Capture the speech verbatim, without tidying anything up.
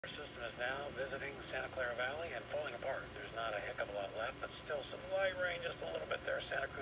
Our system is now visiting Santa Clara Valley and falling apart. There's not a heck of a lot left, but still some light rain just a little bit there. Santa Cruz